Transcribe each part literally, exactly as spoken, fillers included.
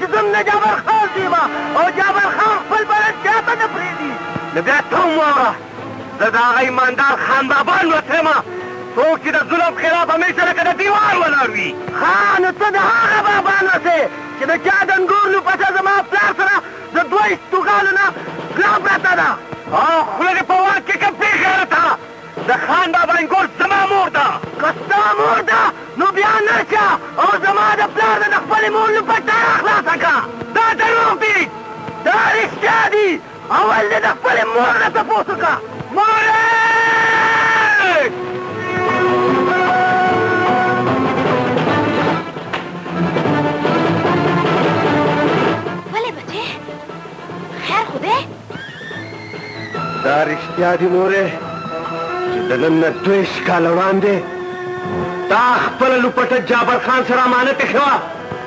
زمنا جابر خان ديما او جابر خان خپل بلد چاته نه پریدي نو بیا ته وواوره زه د هغه ایماندار خان بابا لوتی یم څوک چې د ظلم خلاف همیشه لکه د دیوال ولاړ وي ښه نو ته د هغه بابا لوتی چې د چا د انګور لوپټه زما پلار سره د دوه استوګانو نه غلا پرته ده او خوله دې په واک کې که بېغیرته د خان بابا انګور زما مور ده که ستا مور ده نو بیا نرشه او زما د پلار د د خپلې مور لوپټه راخلاصه کړه دا دروغ دي دا رښتیا دي اول دې د خپلې مور نه تپوس وکړه مورې ولې بچې خیر خو دی دا رښتیا دي مورې چې د نن نه دویشت کاله وړاندې تا خپله لوپټه جابر خان سره امانت ایښې وه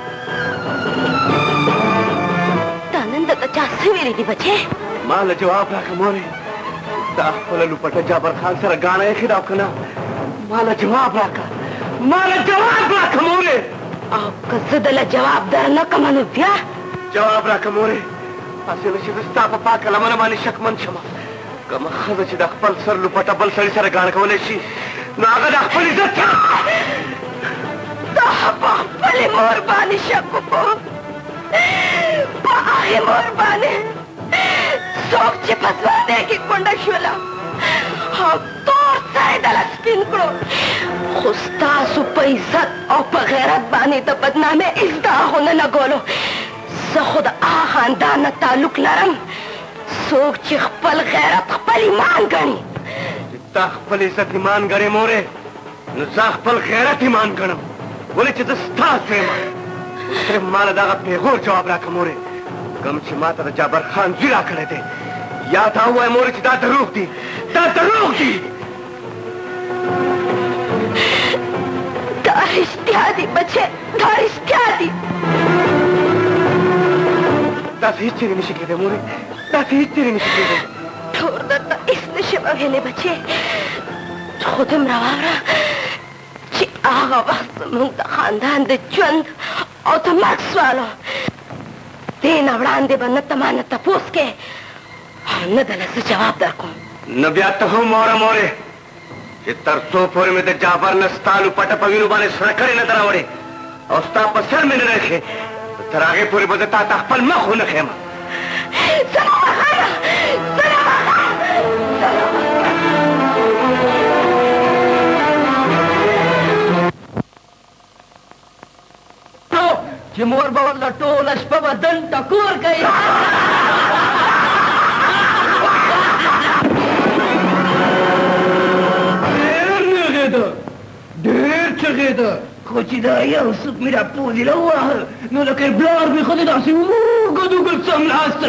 دا نن درته چا څه ویلي دي بچې ما له جواب راکړه مورې تا خپله لوپټه جابر خان سره ګاڼه ایښې ده او که نه ما له جواب راکړه ما له جواب راکړه مورې او که زه دله جواب در نه کړم نو بیا جواب راکړه مورې هسې نه چې زه ستا په پاکه لمنه باندې شکمن شم کومه ښځه چې د خپل سر لوپټه بل سړي سره ګاڼه کولی شي نو هغه د خپل عزت دا په خپلې مور باندې شک وکړو په هغې مور باندې څوک چې په ځوانۍ کې کونډه شوله او تور سر یې دله سپین کړو خو ستاسو په عزت او په غیرت باندې د بدنامۍ هېڅ داغ ونه لګولو زه خو د هغه خاندان نه تعلق لرم څوک چې خپل غیرت خپل ایمان ګڼي چې تا خپل عزت ایمان ګڼې مورې نو زه خپل غیرت ایمان ګڼم ولې چې زه ستاسو یم صرف ما له دغه پیغور جواب راکړه مورې کوم چې ما ته د جابر خان زوی راکړی دی یا تا ووایه مورې چې دا دروغ دي دا دروغ دي دا رښتیا دي بچې دا رښتیا دي داسې هېڅ چېرې نشي کېدی مورې داسې هېڅ چېرې نشي کېدی ټول درته هېڅ نشم ویلی بچې خو دومره واوره چې هغه وخت زموږ د خاندان د ژوند او د مرګ سوال و دې نه وړاندې به نه ته ما نه تپوس کې او نه دله زه جواب در کوم نو بیا ته هم واوره مورې چې تر څو پورې مې د جابر نه ستا لوپټه په وینو باندې سره کړې نه ده راوړې او ستا په سر مې نه ده ایښې تر هغې پورې به زه تا ته خپل مخ ونه ښیم زما خانه زما خانه چې مور به ورله ټوله شپه به دن ټکور کوي ډېر نغېده ډېر چغېده خو چې دا یو څوک مې را پوزې راوواهه نو لکه یې بلار مې ښځې داسې اوږد اوږد څملاست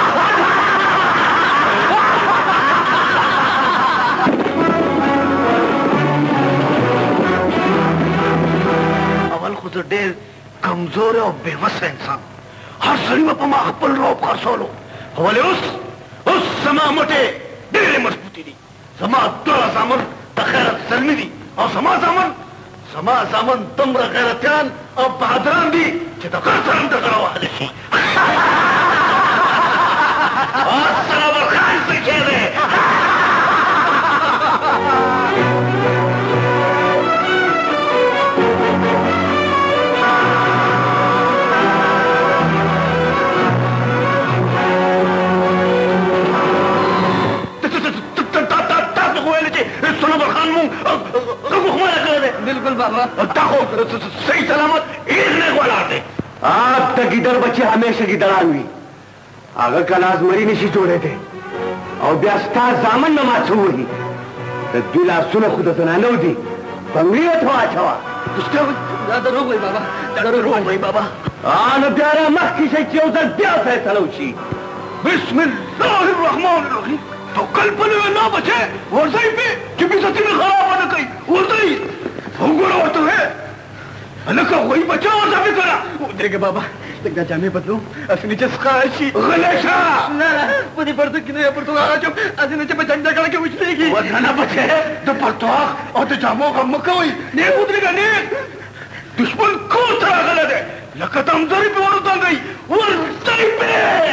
اول خو زه ډېر کمزور او بېوسه انسان هر سړي به په ما خپل روب خرڅولو ولې اوس اوس زما مټې ډېرې مضبوطې دي زما دواړه زامن د خیرت زلمي دي او زما زامن زما زامن دومره غیرتیان او بهادران دي چې د غر سره هم د غره وهلی شي اوس سنوبر خان څه کې دی سنوبر خان مونږ غوښمنه کړی دی بلکل بابا تا خو صحیح سلامت هېڅ نه ولاړ دی آب ته ګیدړ بچې همیشه ګیدړان وي هغه کله ازمري نشي جوړېدی او بیا ستا زامن نه ما څه ووهي د دوی لاسونه خو د زنانو دي بنګړي ورته واچوه دا دروغ وایي بابا دا دروغ وایي بابا نو بیا را مخکې شئ چې یو ځل بیا فیصله وشي بسم الله الرحمن الرحیم توکل په الله بچې ورځئ مې چې بېزتي مې خرابه نه کوي ورځئ وګوره ورته وې هلکه وایي بچه ورځه مې کړه ودرېږه بابا لږ دا جامې بدلوم هسې نه چې څښا شي غلی شه نه په دې پرتو کې نه یا پرتو هغه چوم هسې نه چې په جنګ جګړه کې وچلېږي ودانه بچې د پرتوغ او د جامو غم مه کوئ نیغ ودرېږه نیغ دشمن کور ته راغلی دی लकतम जरी पे और गई और जरी पे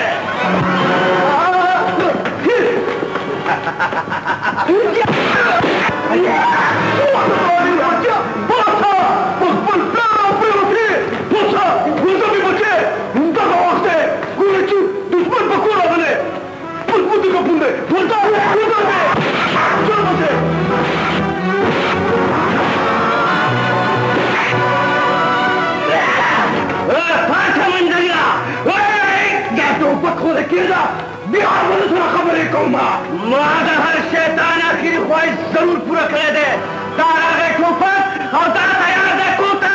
दुश्मन पकड़ा बने बुद्धि का पुंडे बोलता चल मुझे फाटा मंडलिया क्या तो बखोरे किया बिहार वाले थोड़ा खबर है कौमा मादा हर शैतान आखिरी ख्वाहिश जरूर पूरा कर दे तारा है ठोकर और तारा तैयार है कूतर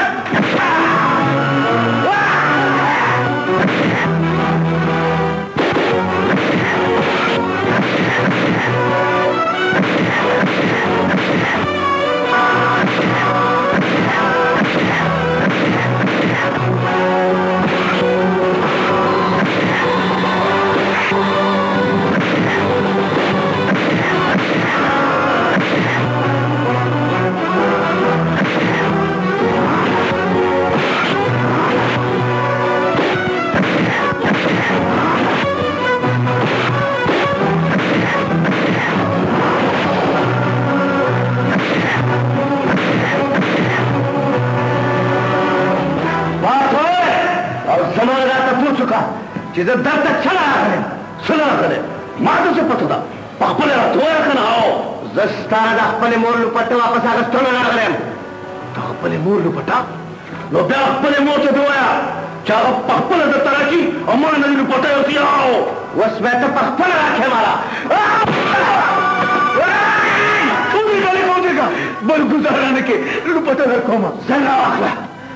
जिधर दर्द चला है सुना करे माधो से पता था पापले धोया करना आओ जस्ताद अपने मोर लुपट्टा वापस आकर तो ना करें तो अपने मोर लुपट्टा लो बे अपने मोर से धोया चाहे पापले तो तरह की अमर नदी लुपट्टा होती आओ उसमें तो पापले रखे हमारा तू भी गली पहुंचेगा बल गुजाराने के लुपट्टा रखो मां जरा आखला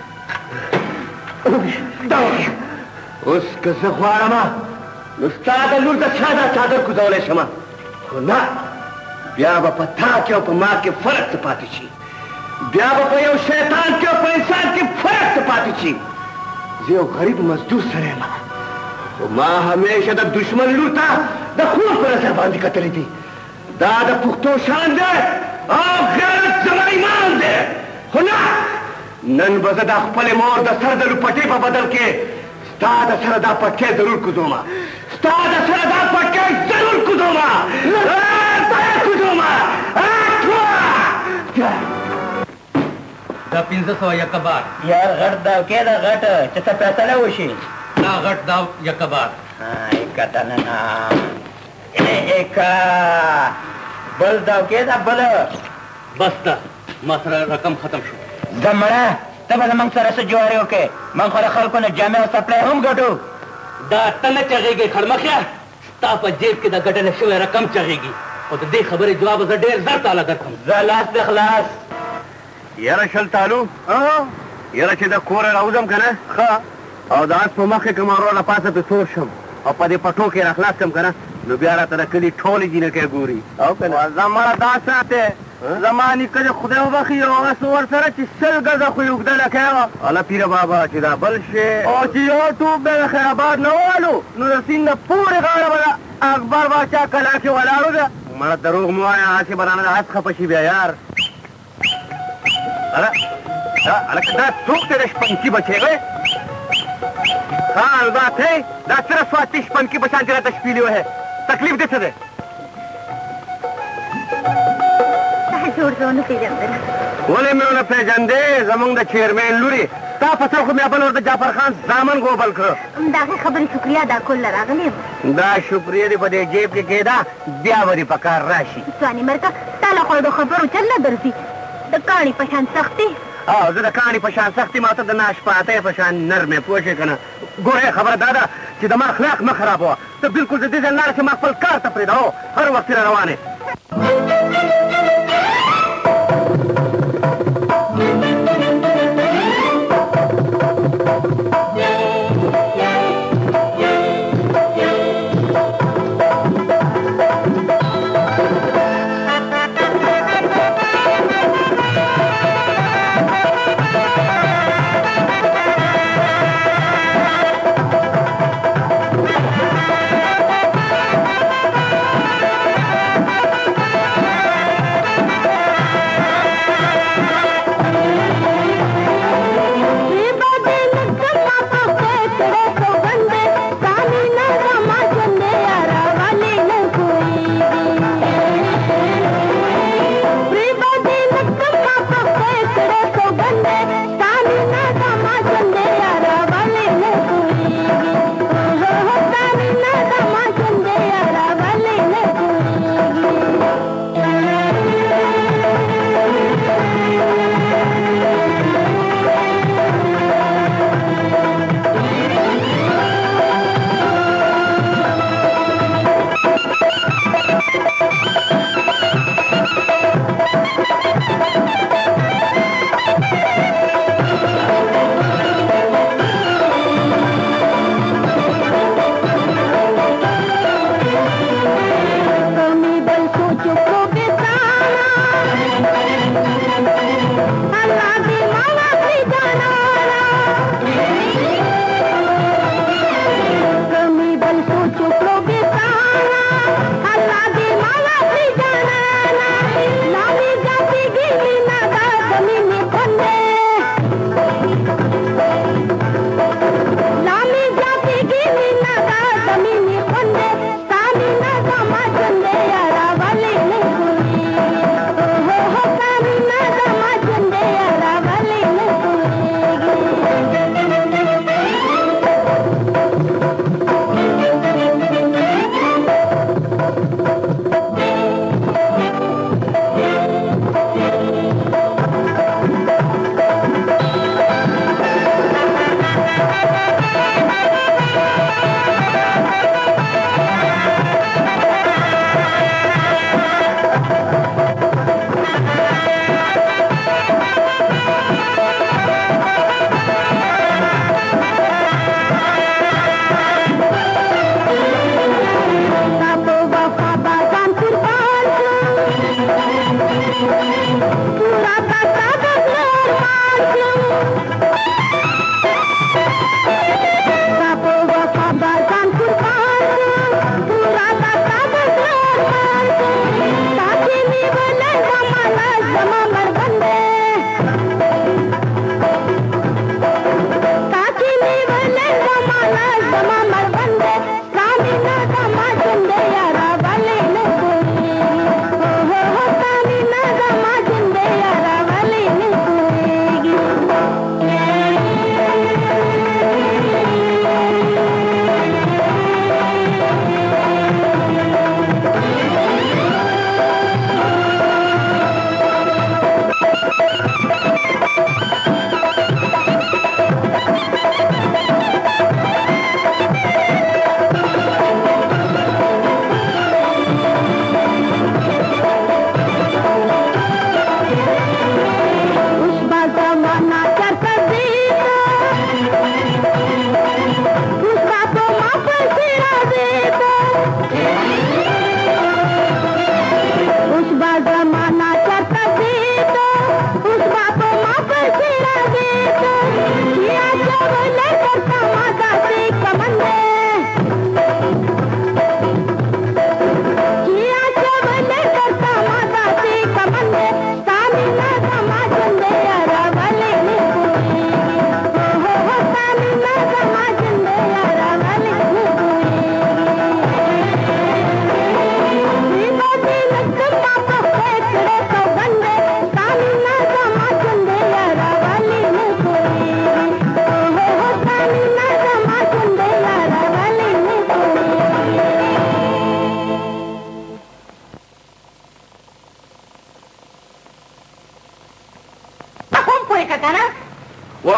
दाव उसके ज़ख्वारा मा उस्ताद लूट छादा चादर कुदौले शमा खुना ब्याह पत्था के ऊपर माँ के फर्क से पाती छी ब्याह पर यो शैतान के ऊपर इंसान के फर्क से पाती छी जो गरीब मजदूर सरे माँ वो माँ हमेशा द दुश्मन लूटा द खून पर असर बांधी कतरी थी दादा पुख्तो शान दे और गैरत जमाई मान दे खुना नन बजद अखपले मोर द सरदलू पटे पर बदल के स्ताद सरदा पटके जरूर कुदोमा स्ताद सरदा पटके जरूर कुदोमा कुदोमा दा पिंज सौ यकबार यार घट दाव के दा घट चचा पैसा ना वशी ना घट दाव यकबार हाँ एक का ना ना एक बल दाव के दा बल बस दा मसरा रकम खत्म शो जमड़ा तब मंग सर से जोरे ओके मंग खरा खल को न जामे और सप्लाई हम गटो दा तने चगेगे खड़मखिया ताप जेब के दा गटने शो रकम चगेगी और तो दे खबर जवाब से ढेर जर ताला करथम जलास दे खलास यार शल तालू हां यार چې دا کور راوځم کنه ها او دا په مخه کمارو لا پاسه په سوشم او په دې پټو کې راخلاص کم کنه نو بیا راته د کلی ټولې جینه کې ګوري او کنه زمړه دا ساته زمانی کله خدای وبخي او اسور سره چې سل غزه خو یو بدل کړه الله پیر بابا چې دا بل شي او چې یو ټوب به خیر آباد نه والو نو رسین پورې غاړه ولا اکبر باچا کلا کې ولاړو ده مړه دروغ مو آیا هڅه بنانه د هڅه خپشي بیا یار अरे अरे क्या सूख तेरे पंखी बचेगा हाँ बात है दासरा स्वातिश पंखी बचाने तेरा तशपीलियो है तकलीफ दे सके जोड़ जोड़ पे जंदे बोले मैं उन्हें पे जंदे जमंग द चेयरमैन लूरी ता फसल को मैं अपन और जाफर खान जामन को बल कर दागे खबरी शुक्रिया दा को लरागले दा शुक्रिया दे बदे जेब के केदा ब्यावरी पकार राशि स्वानी मरका ताला खोल खबर चलना दर्सी द कहानी पहचान सकती हाँ ज़रा कहानी पहचान सकती माता द नाश पाते हैं पहचान नर में पोषे करना गोरे खबर दादा कि दमाग अखलाक में खराब हुआ तो बिल्कुल जल्दी से नार से मकबल कार तपरे रहो हर वक्त रवाने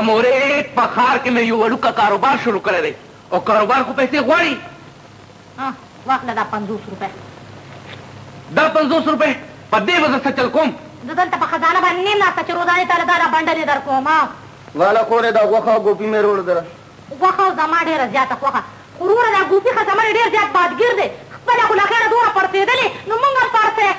मोरे पखार के मैं यू वड़ू का कारोबार शुरू करे दे और कारोबार को पैसे गुआड़ी वाकला दा पंदूस रुपए दा पंदूस रुपए पद्दे वजह से चल कोम ददल तब खजाना बनने ना सच रोजाने ताला दारा बंडले दर को मा वाला कोरे दा वखा गोपी में रोड दरा वखा जमा ढेर ज्यादा वखा कुरूर दा गोपी खजाना ढेर ज्यादा बात गिर दे पला कुला खेर दूर पड़ते दले न मंगल पड़ते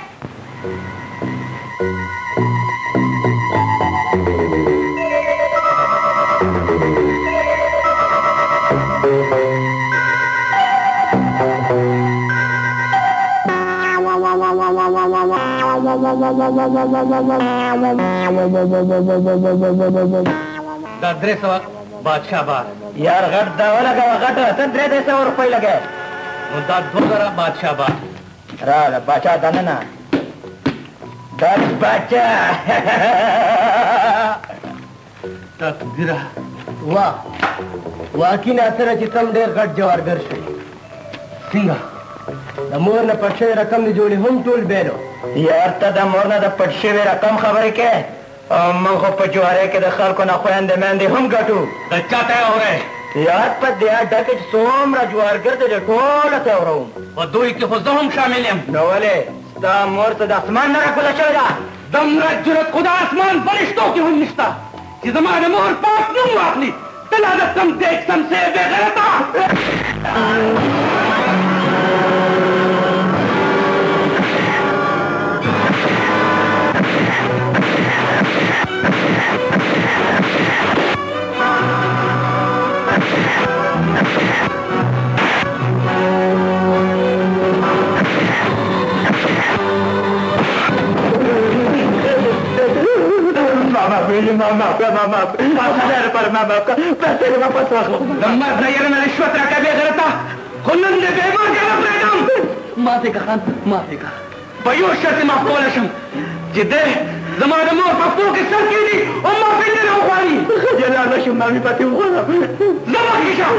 दरे सवा बादशाह बार यार घट दावा लगा घट तंत्रे दे सौ रुपए लगे मुद्दा दो जरा बादशाह बार रा बादशाह दाना ना दस बादशाह तक गिरा वाह वाकी ना असर चित्रम डेर गट जवार दर्शे सिंगा नमोर न पक्षे रकम नि जोड़ी हम टोल बेरो यार तदा मोरना द पटशे वे रकम खबर के मन को पचवारे के दखल को ना खोयंदे मेंदे हम गटू बच्चा तय हो रहे यार पर दिया डके सोम रजवार करते जो टोल ते हो रहूं और दो के खुदम शामिल हैं नवले ता मोर त आसमान न रखला चला दम रजुरत खुदा आसमान फरिश्तों की हम निस्ता कि जमाने मोर पास नु आखली तला द कम देख सम से बेगरता मामा प्लीज मामा मामा हजार पर मामा का पैसे वापस रखो लम्मा नयर में रिश्वत रखा बेगरता खुलन दे बेईमान के फ्रीडम माफी का खान माफी का बयोश से माफूल शम जिदे जमाने मोर पप्पू के सर की दी और माफी दे रहा खानी जला नशम मामी पति हो जमा किशा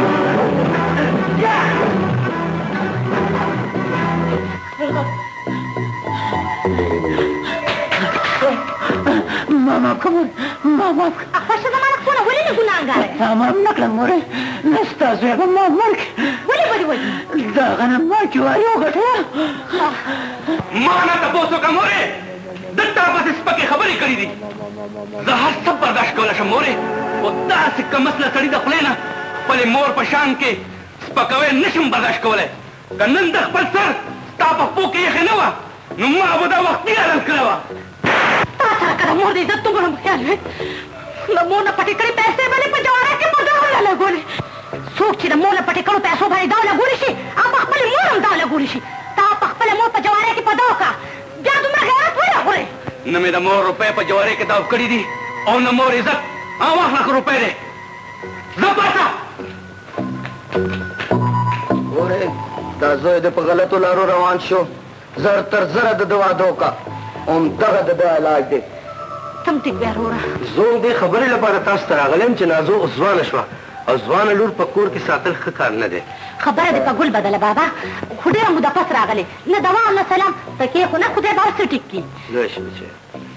मामा कमर मामा अखबार जमाना कोना वली ने गुनाहगार है तमाम नकल मोरे नस्ता से मामा मर वली वली वली दागना मार क्यों आयो गठा माना तपोसो का मोरे दत्ता बस इस पके खबर ही करी दी जहर सब बर्दाश्त कोला शमोरे वो दास का मसला करी द खलेना पले मोर पशान के पकवे निशम बर्दाश्त कोले कनन द खपल सर ताप पो के खनवा नुमा अबदा वक्त यार करवा तासा कर मोर दे इज्जत तुम ख्याल है नमो न पटे करे पैसे वाले पजवारा के पदाव ला गोले सोच न मोला पटे करो पैसों भाई दाव ला गोलिशी आप खपल मोरम दाव ला गोलिशी ता खपल मोर पजवारा के पदाव का जा तुम गैरत होया होरे न मेरा मोर रुपए पजवारे के दाव करी दी और न मोर इज्जत आवाह लाख रुपए दे जबाता ओरे दाजो दे पे गलत लारो रवान शो जर तर जरा द दवा दो का ओम दगा द इलाज दे तुम टिक बेर हो रहा زه دې خبرې لپاره تاسو ته راغلم چې نازو ځوانه شوه او ځوانه لور په کور کې ساتل ښه کار نه دی. خبره دې په ګل بدله بابا خو ډېره موده پس راغلې نه دوا نه سلام پکې خو نه خدای به هر څه ټیک کړي. ځه بچی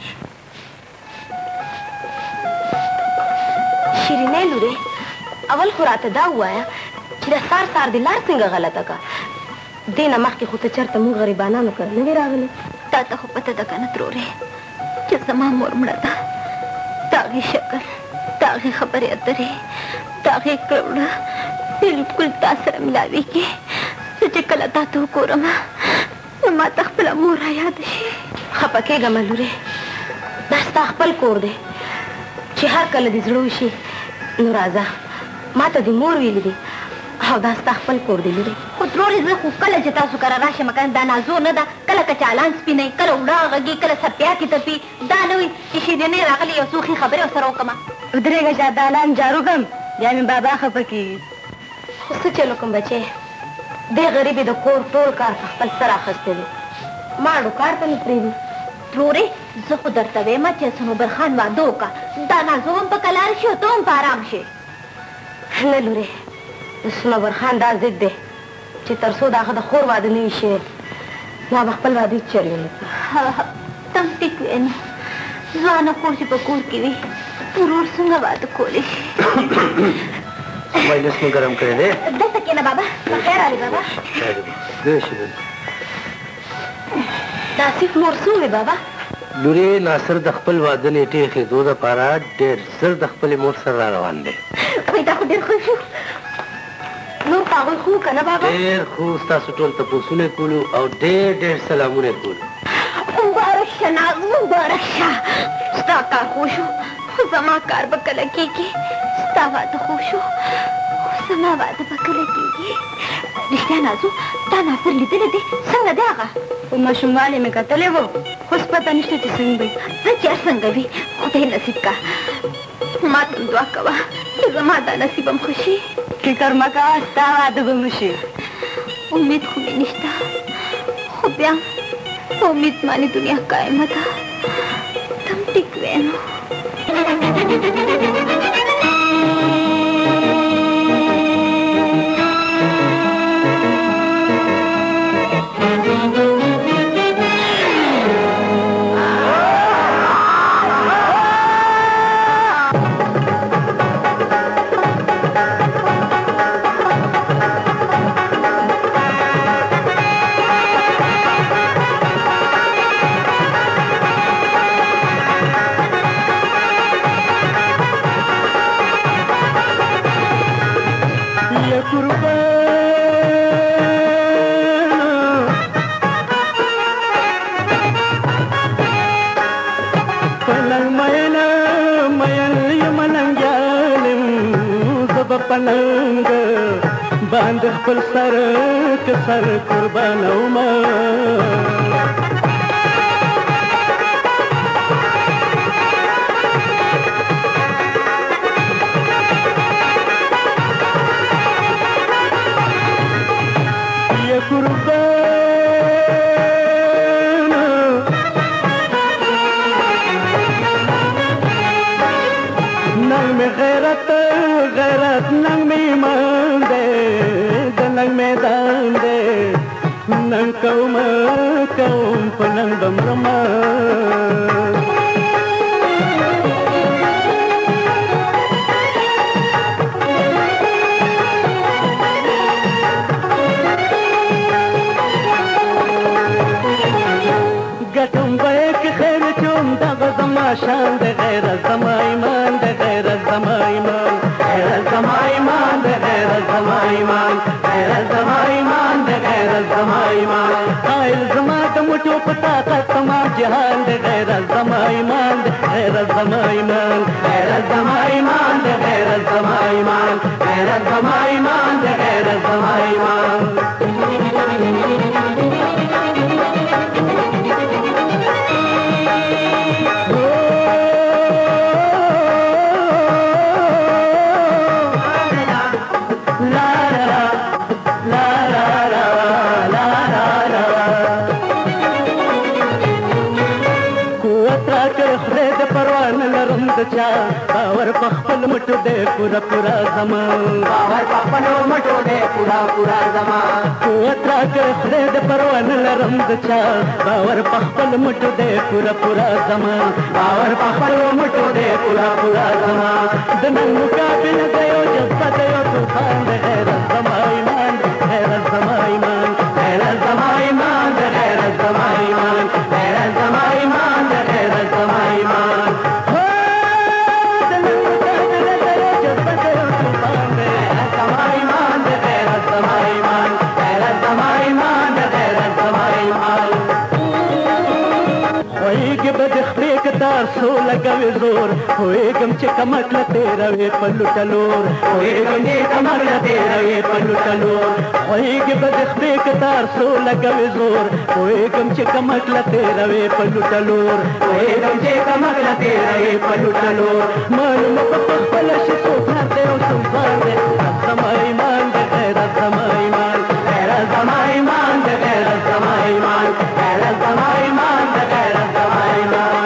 شیرینې لورې اول خو راته دا ووایه چې د سار سار دې لار څنګه غلطه کړه دې نه مخکې خو ته چېرته موږ غریبانانو کره نه وې راغلې. تا ته خو پته ده که نه ترورې چې زما مور مړه ده د هغې شکل د هغې خبرې اترې د هغې کړه بلکل تا سره ملاوېږي زه چې کله تا ته وګورم نو ما ته خپله مور رایاده شي. خفه کېږه مه لورې دا ستا خپل کور دی چې هر کله دې زړه وشي نو راځه ما ته دې مور ویلي دي او دا ستا خپل کور دی لورې خو ترورې زه خو کله چې تاسو کره راشم کنه دا نازو نه ده کله که چالان سپینوي کله وړه غږي کله سپیاتې تپي دا نه وي چې شیرینۍ راغلې یو څو ښې خبرې ورسره وکړمه ودرېږه چې دالان جارو کړم بیا مې بابا خفه کېږي. خو څه چل وکړم بچی دې غریبې د کور ټول کار په خپل سر اخیستی دی ماړو کار ته مې پرېږدي. ترورې زه خو درته ویم چې صنوبر خان واده وکړه دا نازو هم په کلار شي او ته هم په ارام شي. نه لورې د صنوبر خان دا ضد دی چې تر څو د هغه د خور واده نه وي شوی ما به خپل واده چرې ونه کړي. تم ټیک وې نو ځوانه خور چې په کور کې وي ورور څنګه واده کولی شي؟ مجلس مو ګرم کړی دی. دلته کښېنه بابا. بخیر راغلې بابا. د آصف مور څه ووې بابا؟ لورې ناصر د خپل واده نیټې ایښېدو دپاره ډېر ژر د خپلې مور سره را روان دی. وایي دا خو ډېر ښه شو. نور خو هغوی خو که نه بابا؟ ډېر خو ستاسو ټول تپوسونه یې کولو او ډېر ډېر سلامونه یې کولو. مبارک شه ناز مبارک شه. ستا کار خو شو خو زما کار به کله کېږي؟ ستا واده خو شو خو زما واده به کله کېږي؟ رښتیا نازو تا ناصر لیدلی دی؟ څنګه دی هغه؟ په ماشوموالي مې کتلی و خو اوس پته نشته چې څنګه وي. زه چې هر څنګه وي خدای نصیب کا. ما ته هم دعا کوه چې زما دا نصیب هم ښه شي. فکر مه کوه ستا واده به م شي. امید خو مې نشته خو بیا په امید باندې دنیا قایمه ده. ته هم ټیک وې نو. پلنګ باندې خپل سر که سر قربانومه یا قربان ننګ مې غیرت غیرت ننګ مې ایمان دی د ننګ میدان دی ننګ کوم کوم په ننګ به مرمه ګټم به یې که خیر چوم دغه زما شان د غیرت زما ایمان د غیرت زما ایمان غیرت زما ایمان د غیرت زما ایمان غیرت زما ایمان د غیرت زما ایمان قایل زما د مټو په طاقت تمام جهان د غیرت زما ایمان د غیرت زما ایمان غیرت زما ایمان د غیرت زما ایمان غیرت زما ایمان د غیرت زما ایمان باور په خپل مټو دی پورا پورا زما باور په خپل مټو دی پورا پورا زما قوت راکړه خدای د پروا نه لرم د چا باور په خپل مټو دی پورا پورا زما باور په خپل مټو دی پورا پورا زما د نن مقابل دی یو جذبه دی یو طوفان د غیرت زما ایمان غیرت زما ایمان غیرت زما ایمان د غیرت زما ایمان غیرت زما ایمان د غیرت زما ایمان دار سو لګوي زور هوېږم چې کمک له تېروې په لوټه لور هوېږم چې کمک له تېروې په لوټه لور هوېږي به د خپې کتار سو لګوي زور هوېږم چې کمک له تېروې په لوټه لور هوېږم چې کمک له تېروې په لوټه لور معلومه به پخپله شي څوک هر دی او څوک ځان دی زما ایمان د غیرت زما ایمان غیرت زما ایمان د غیرت زما ایمان غیرت زما ایمان د غیرت زما ایمان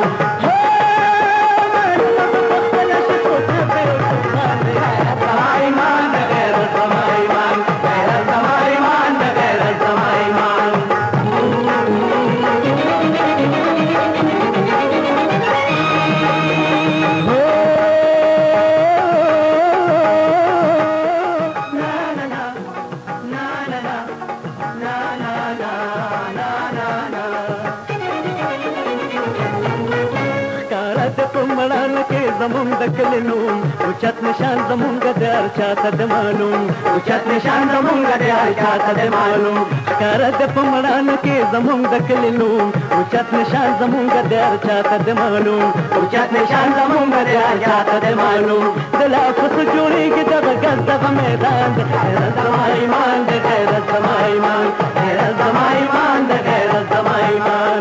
زمونږ د کلي نوم اوچت نشان زمونږ د هر چاته د معلوم اوچت نشان زمونږ د هر چاته د معلوم ښکاره د په مړانه کې زمونږ د کلي نوم اوچت نشان زمونږ د هر چاته د معلوم اوچت نشان زمونږ د هر چاته د معلوم د لا پس جوړېږي دغه ګز دغه میدان د غیرت زما ایمان د غیرت زما ایمان غیرت زما ایمان د غیرت زما ایمان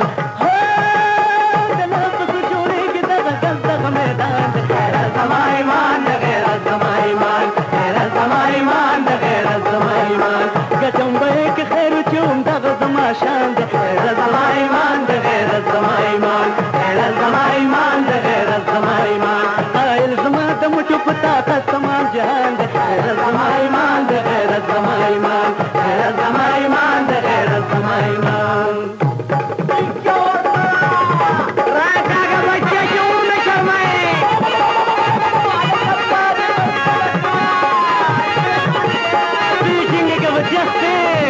شان د غیرت زما ایمان د غیرت زما ایمان غیرت زما ایمان د غیرت زما ایمان قایل زما د مټو په طاقت تمام جهان د غیرت زما ایمان د غیرت زما ایمان غیرت زما ایمان د غیرت زما ایمان راځه بچا جوړ نه شرمای بیچینګه کې وځه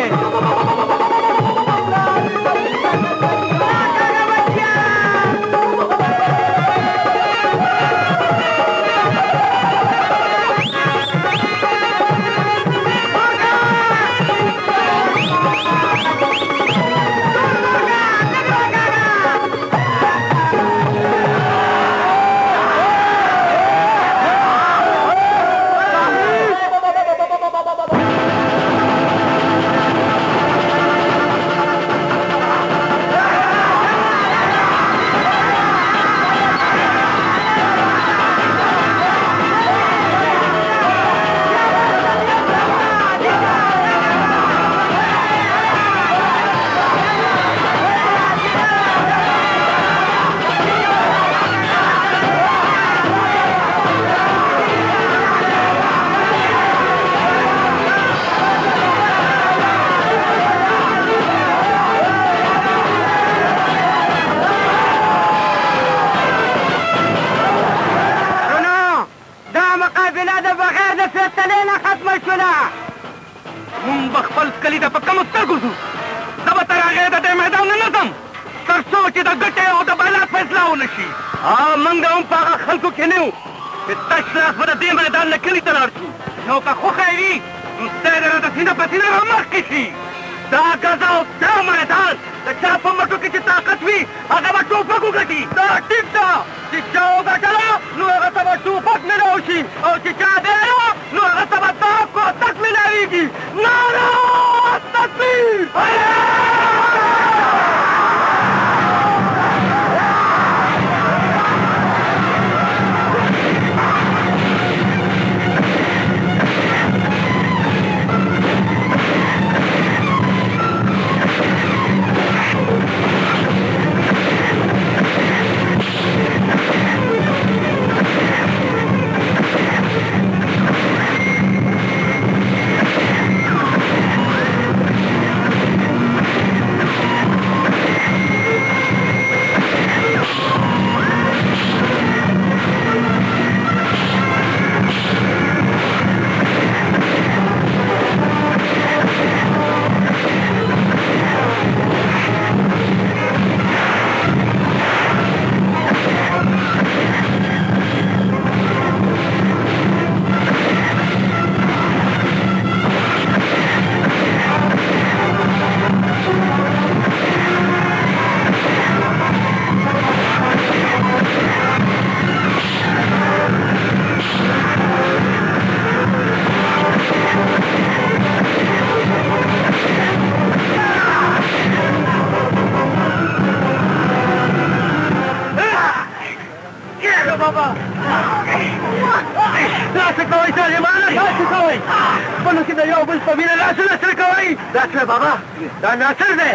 دا ناصر دی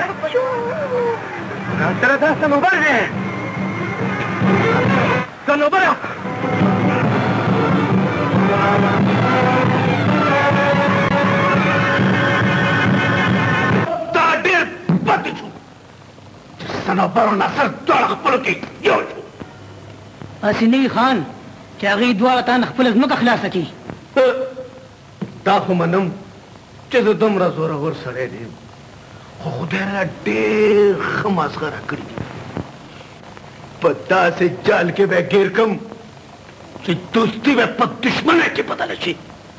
ناصر دا صنوبر دی صنوبره دا ډېر بد شو چې صنوبر او ناصر دواړه خپلو کې یو شو هسې نه وي خان چې هغوی دواړه تا نه خپله ځمکه خلاصه کړي دا خو منم چې زه دومره زورور سړی دی خو خدای را ډېر ښه مسخره کړي دي په داسې جال کې به ګیر کړم چې دوستي به په دشمنه کې بدله شي.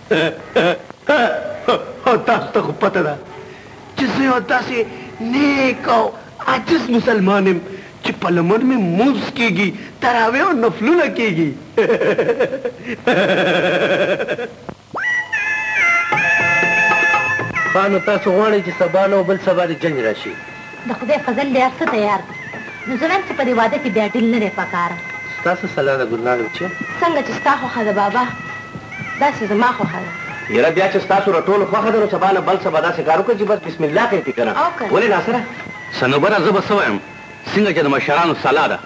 او تاسو ته خو پته ده چې زه یو داسې نیک او عاجز مسلمان یم چې په لمر مې مونځ کېږي، تراویح او نفلونه کېږي. خانو تاسو غواړئ چې سبا نه بل سبا د جنګ راشي. د خدای فضل دی هر څه تیار دی. نو زه وایم چې په دې واده کې بیا ډیل نه دی پکاره. ستاسو سلا ده ګلنار بچی. څنګه چې ستا خوښه ده بابا داسې زما خوښه ده. یاره بیا چې ستاسو راټولو خوښه ده نو سبا نه بل سبا داسې کار وکړه چې بس بسم الله کوي که نه. ولې ناصره سنوبره زه به څه وایم څنګه چې د مشرانو سلا ده.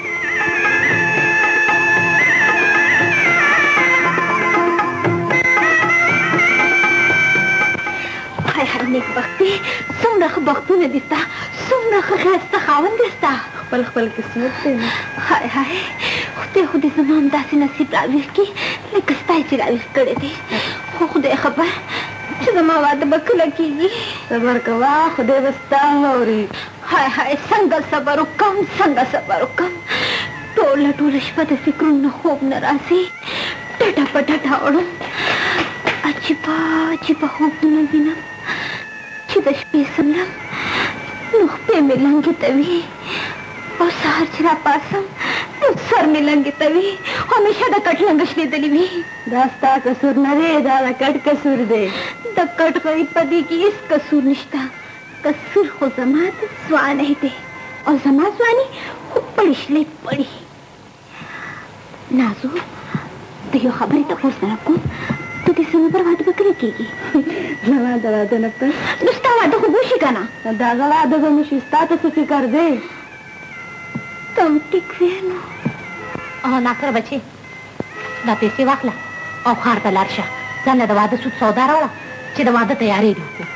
هاي هاي نیکبختي څومره ښه بختونه دي ستا، څومره ښه ښایسته خاوند دی ستا. خپل خپل قسمت دی. هاي هاي خدای خو دې زما همداسې نصیب راویښ کړي لکه ستا یې چې راویښ کړی دی. خو خدای خبر چې زما واده به کله کېږي. صبر کوه خدای به ستا اوري. هاي هاي څنګه صبر وکړم څنګه صبر وکړم. ټوله ټوله شپه د فکرونو خوب نه راځي. ډډه په ډډه وړم عجیبه عجیبه خوبونه وینم چې د شپې سملم نو خپې مې لنګې ته وي او سهار چې راپاسم نو سر مې لنګې ته وي. همیشه د کټ لنګه شلېدلې وي. دا ستا قصور نه دی، دا د کټ قصور دی. د کټ غریب په دې کې هېڅ قصور نشته. قصور خو زما د ځوانۍ دی او زما ځواني خو پړې شلې پړې. نازو د یو خبرې تپوس نه کوم ته د سنوبر واده به کله کېږي؟ زما د واده نه پس نو ستا واده خو وشي که نه؟ د هغه واده به مشي ستا ته څه فکر دی؟ ته هم ټیک وې نو. ناصره بچې دا پیسې واخله او ښار ته لاړ شه. ځان له د واده سود سودا راوړه چې د واده تیارې دي وکړو.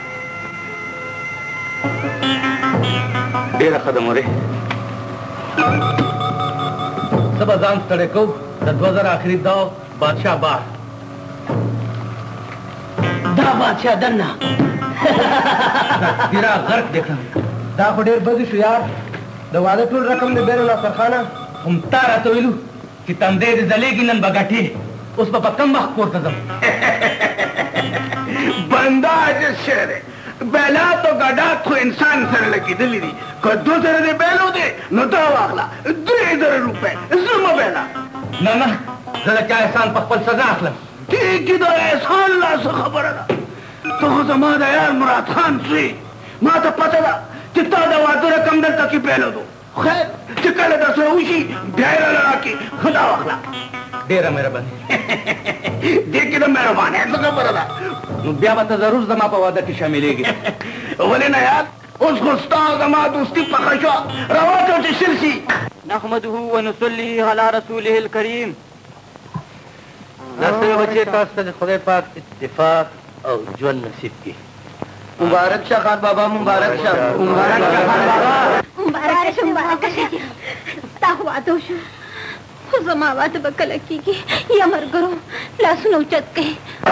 ډېره ښه ده مورې. زه به ځان ستړی کوم د دوه زره آخري دا بادشاه بار دا بادشاه دننه ډېره غرق دی کړم. دا خو ډېر بدې شو یار. د واده ټول رقم د بیر ناصرخانه هم تا راته ویلو چې تندی دې ځلېږي نن به ګټې. اوس به په کم وخت کور ته ځم. بنده عاجز شی دی. بیلات او ګډات خو انسان سره لګېدلي دي. که دوه زره دې بیلو دی نو دا واخله درې زره روپۍ زه مه بیله. نه نه زه د چا احسان په خپل سر نه اخلم. ټیک دا احسان لا څه خبره ده. ته خو زما د یار مراد خان زوی. ما ته پته ده چې تا د واده رقم دلته کې بیلودو. خیر چې کله درسره وشي بیا یې راله راکړي. ښه دا واخله. ډېره مهرباني. دې کې د مهربانۍ څه خبره ده؟ نو بیا به ته ضرور زما په واده کې شاملېږي. ولې نه یار اوس خو ستا او زما دوستي پخه شوه. رواجو چې شل شي. نحمده ونصلي على رسوله الكريم. ناصره بچې تاسو ته د خدای پاک اتفاق او ژوند نصیب کړي. مبارک شه خان بابا مبارک شه. مبارک شه خان بابا. مبارک شه مبارک شه. ستا خو واده وشو خو زما واده به کله کېږي؟ یا ملګرو لاسونه اوچت کړئ.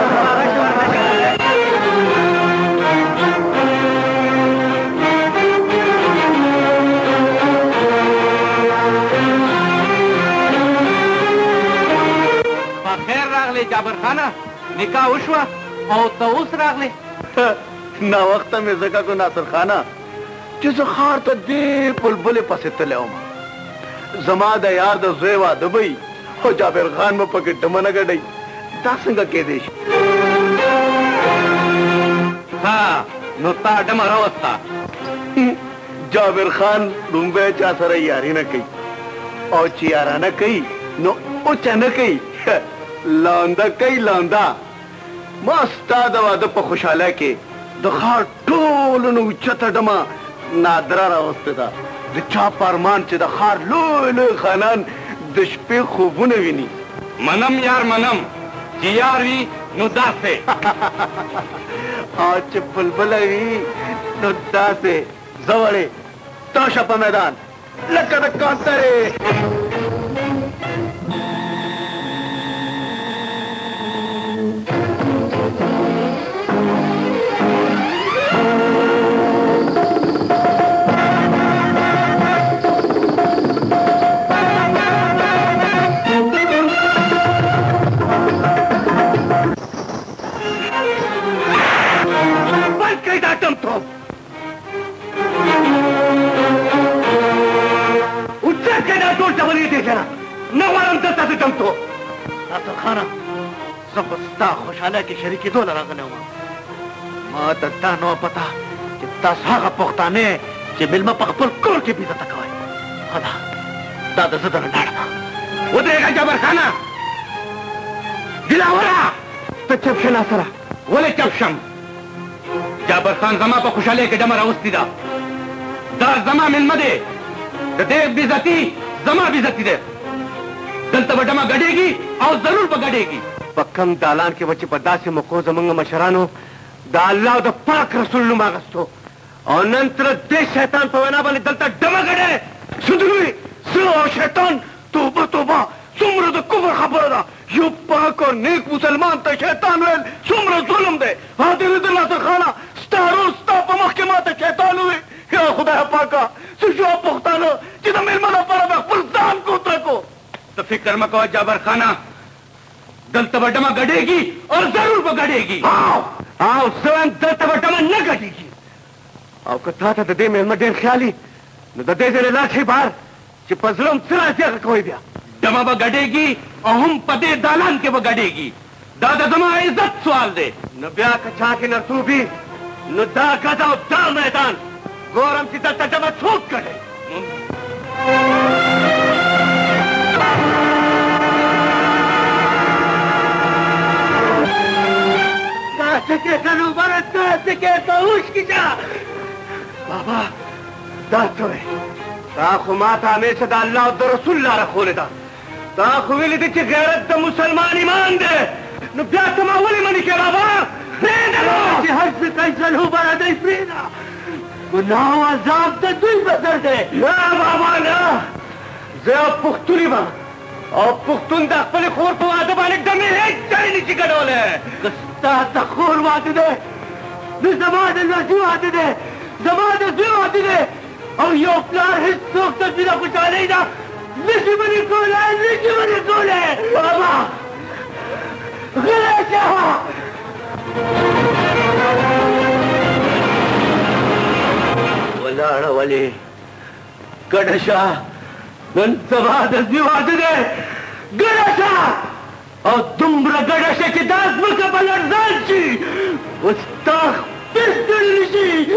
خیر راغلی جابر خانه نکاح وشوه او ته اوس راغلی. ناوخته مې ځکه کو ناصر خانه چې زه ښار ته دې بلبلې پسې تللی وم. زما د یار د زوی واده به وي خو جابر خان به پکې ډمه نه ګډوي. دا څنګه کېدی شي؟ ها نو تا ډمه راوسته. جابر خان لومبی چا سره یاري نه کوي او چې یارانه کوي نو اوچه نه کوي. لانده کوي لانده. ما ستا د واده په خوشحالی کې د ښار ټولو نه اوچته ډمه نادره راوستې ده. د چا په ارمان چې د ښار لوی لوی خانان د شپې خوبونه ویني. منم یار منم چې یار وي نو داسې او چې بلبله وي نو داسې. زوړې تاشه په میدان لکه د کانترې. बंद कई दाटम तो उच्चर के दाटोर जबरी देखेना न वारम दस्ता से जम तो नासर खाना जबस्ता खुशाला की शरीकी दो लड़ागने हुआ मां दत्ता नो पता कि तसागा पुख्ताने कि मिलमा पखपुल कोर के बीता तकवाई खदा दादा सदर नाड़ना उधरेगा जबर खाना दिलावरा तो चपशे नासरा बोले चपशम जाबर खान जमा पर खुशाले के डमरा उस्ती दा दा जमा मिल मदे देव बिजती जमा बिजती दे दलता बडमा गड़ेगी और जरूर बगड़ेगी पक्कम दालान के बच्चे पद्दा से मको जमंग मशरानो दा अल्लाह दा पाक रसूल नु मागस्तो और नंतर दे शैतान पवना बने दलता डमा गड़े सुधरुई सो शैतान तौबा तौबा सुमर द कुफर खबर दा यो पाक और नेक मुसलमान ता शैतान वेल सुमर जुल्म दे हादिर दिल नासर खाना स्टारो स्टा पमख के माते शैतान हुए या खुदा पाका सुजो पुख्तानो जिदा मेल मना पर फुलदान को तको तो फिक्र मत करो जाबर खाना दल तबडमा गड़ेगी और जरूर वो गड़ेगी आओ आओ स्वयं दल तबडमा न गड़ेगी आओ कथा था दे मेल मडेन ख्याली न दे दे लाठी बार कि पजलम सिरा से कोई दिया जमा वो गड़ेगी और हम पदे दालान के वो गड़ेगी दादा जमा इज्जत सवाल दे न ब्याह कचा के न तू भी न दा गदा दा मैदान गौरम की दत्ता जमा छूट करे के कनु बरत के तो उसकी जा बाबा दातो है ताखु माता हमेशा दा अल्लाह और रसूल ला रखोले दा ताखु विली दिच गैरत दा मुसलमान ईमान दे न ब्याह कमा वली मनी के बाबा फ्रीना कि हज से कैसल हो बड़ा दे फ्रीना गुनाह अजाब दा दुई बदर दे ना बाबा ना जे पुख्तुली बा और पुख्तुन दा अपने खोर को आदबाने दमे एक चली नीचे गडोले कस्ता तखोर वादे दे निजमाद नजू आदे दे जमाद नजू आदे दे और यो प्यार हिस्सों तक बिना कुछ आ नहीं ना निजी बनी कोल है निजी बनी कोल है बाबा गले चाहा वलाड़ वाले गणशा नंतवाद नजू आदे दे गणशा और दुम्र गणशे की दास मुल्क बलर जालची उस्ताख पिस्टल निशी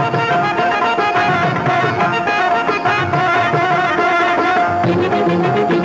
Thank you.